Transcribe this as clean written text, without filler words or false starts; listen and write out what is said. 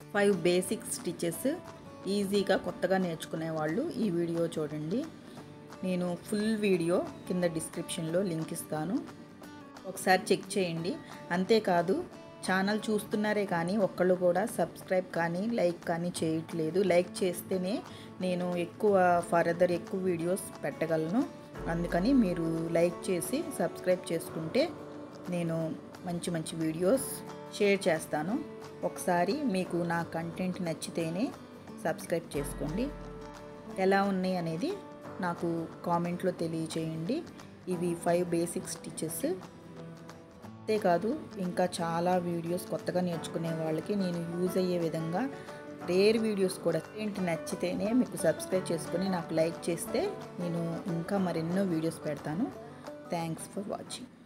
5 basic stitches ఈజీగా కొత్తగా నేర్చుకునే వాళ్ళు ఈ వీడియో చూడండి. నేను ఫుల్ వీడియో కింద డిస్క్రిప్షన్లో లింక్ ఇస్తాను, ఒకసారి చెక్ చేయండి. అంతేకాదు ఛానల్ చూస్తున్నారే కానీ ఒక్కళ్ళు కూడా సబ్స్క్రైబ్ కానీ లైక్ కానీ చేయట్లేదు. లైక్ చేస్తేనే నేను ఫర్దర్ ఎక్కువ వీడియోస్ పెట్టగలను. అందుకని మీరు లైక్ చేసి సబ్స్క్రైబ్ చేసుకుంటే నేను మంచి మంచి వీడియోస్ షేర్ చేస్తాను. ఒకసారి మీకు నా కంటెంట్ నచ్చితేనే సబ్స్క్రైబ్ చేసుకోండి. ఎలా ఉన్నాయి అనేది నాకు కామెంట్లో తెలియచేయండి. ఇవి 5 బేసిక్ స్టిచెస్. అంతేకాదు ఇంకా చాలా వీడియోస్ కొత్తగా నేర్చుకునే వాళ్ళకి నేను యూజ్ అయ్యే విధంగా రేర్ వీడియోస్ కూడా నచ్చితేనే మీకు సబ్స్క్రైబ్ చేసుకొని నాకు లైక్ చేస్తే నేను ఇంకా మరెన్నో వీడియోస్ పెడతాను. Thanks for watching.